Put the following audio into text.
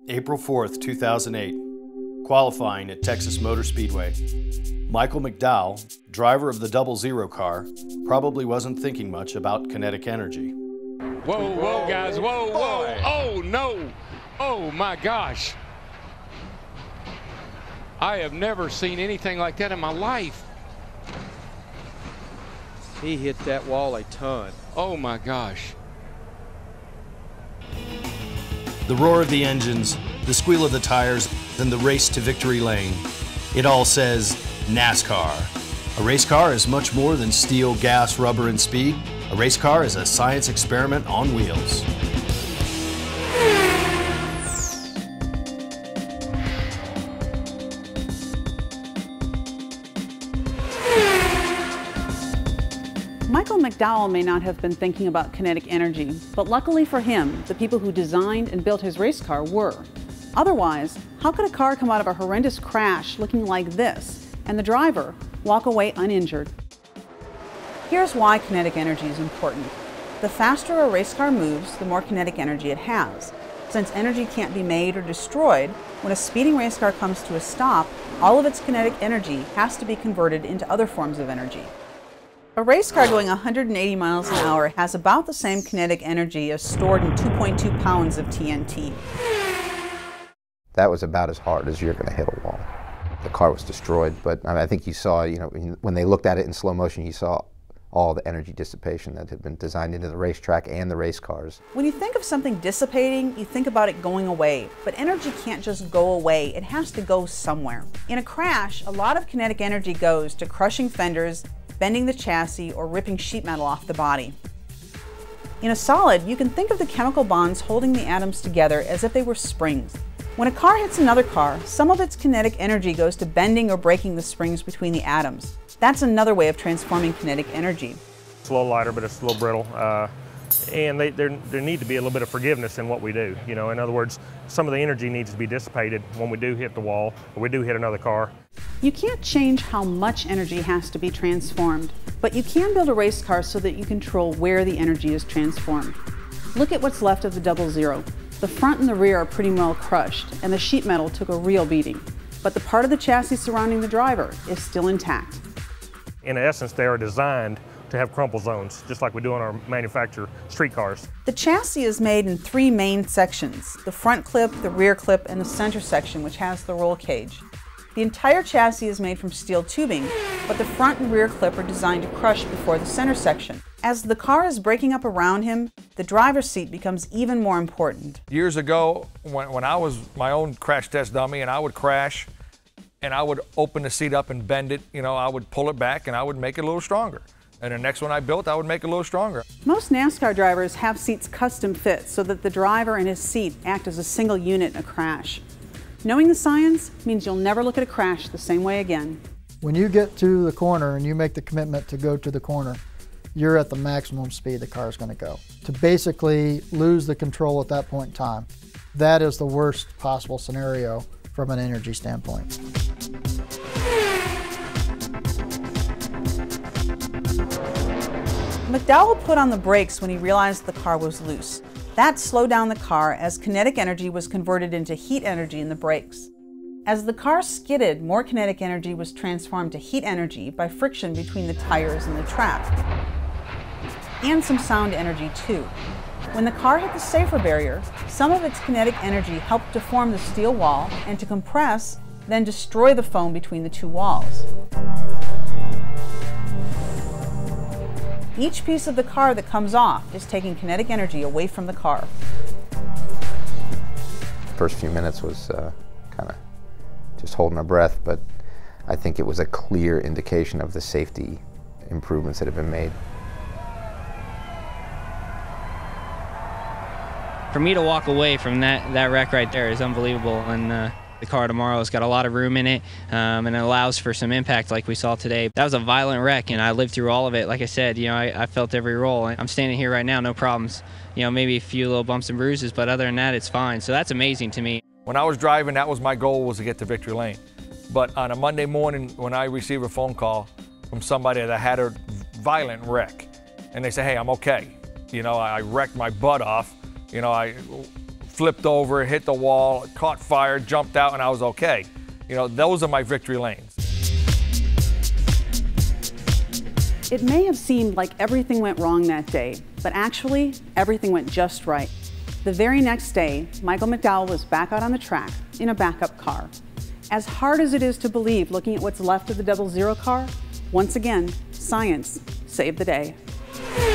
April 4th, 2008, qualifying at Texas Motor Speedway. Michael McDowell, driver of the 00 car, probably wasn't thinking much about kinetic energy. Whoa, whoa, guys, whoa, whoa. Oh, no. Oh, my gosh. I have never seen anything like that in my life. He hit that wall a ton. Oh, my gosh. The roar of the engines, the squeal of the tires, and the race to victory lane. It all says NASCAR. A race car is much more than steel, gas, rubber, and speed. A race car is a science experiment on wheels. Michael McDowell may not have been thinking about kinetic energy, but luckily for him, the people who designed and built his race car were. Otherwise, how could a car come out of a horrendous crash looking like this, and the driver walk away uninjured? Here's why kinetic energy is important. The faster a race car moves, the more kinetic energy it has. Since energy can't be made or destroyed, when a speeding race car comes to a stop, all of its kinetic energy has to be converted into other forms of energy. A race car going 180 miles an hour has about the same kinetic energy as stored in 2.2 pounds of TNT. That was about as hard as you're going to hit a wall. The car was destroyed, but I think you saw, when they looked at it in slow motion, you saw all the energy dissipation that had been designed into the racetrack and the race cars. When you think of something dissipating, you think about it going away, but energy can't just go away, it has to go somewhere. In a crash, a lot of kinetic energy goes to crushing fenders, bending the chassis, or ripping sheet metal off the body. In a solid, you can think of the chemical bonds holding the atoms together as if they were springs. When a car hits another car, some of its kinetic energy goes to bending or breaking the springs between the atoms. That's another way of transforming kinetic energy. It's a little lighter, but it's a little brittle. And there need to be a little bit of forgiveness in what we do. In other words, some of the energy needs to be dissipated when we do hit the wall, or we do hit another car. You can't change how much energy has to be transformed, but you can build a race car so that you control where the energy is transformed. Look at what's left of the 00. The front and the rear are pretty well crushed, and the sheet metal took a real beating. But the part of the chassis surrounding the driver is still intact. In essence, they are designed to have crumple zones, just like we do on our manufactured street cars. The chassis is made in three main sections: the front clip, the rear clip, and the center section, which has the roll cage. The entire chassis is made from steel tubing, but the front and rear clip are designed to crush before the center section. As the car is breaking up around him, the driver's seat becomes even more important. Years ago, when I was my own crash test dummy and I would crash and I would open the seat up and bend it, I would pull it back and I would make it a little stronger. And the next one I built, I would make it a little stronger. Most NASCAR drivers have seats custom fit so that the driver and his seat act as a single unit in a crash. Knowing the science means you'll never look at a crash the same way again. When you get to the corner and you make the commitment to go to the corner, you're at the maximum speed the car is going to go. To basically lose the control at that point in time, that is the worst possible scenario from an energy standpoint. McDowell put on the brakes when he realized the car was loose. That slowed down the car as kinetic energy was converted into heat energy in the brakes. As the car skidded, more kinetic energy was transformed to heat energy by friction between the tires and the track. And some sound energy too. When the car hit the safer barrier, some of its kinetic energy helped to form the steel wall and to compress, then destroy the foam between the two walls. Each piece of the car that comes off is taking kinetic energy away from the car. The first few minutes was kind of just holding our breath, but I think it was a clear indication of the safety improvements that have been made. For me to walk away from that wreck right there is unbelievable, and the car tomorrow has got a lot of room in it, and it allows for some impact like we saw today. That was a violent wreck, and I lived through all of it. Like I said, I felt every roll. I'm standing here right now, no problems. Maybe a few little bumps and bruises, but other than that, it's fine. So that's amazing to me. When I was driving, that was my goal, was to get to victory lane. But on a Monday morning, when I received a phone call from somebody that had a violent wreck, and they say, hey, I'm okay. I wrecked my butt off. flipped over, hit the wall, caught fire, jumped out, and I was okay. You know, those are my victory lanes. It may have seemed like everything went wrong that day, but actually, everything went just right. The very next day, Michael McDowell was back out on the track in a backup car. As hard as it is to believe looking at what's left of the 00 car, once again, science saved the day.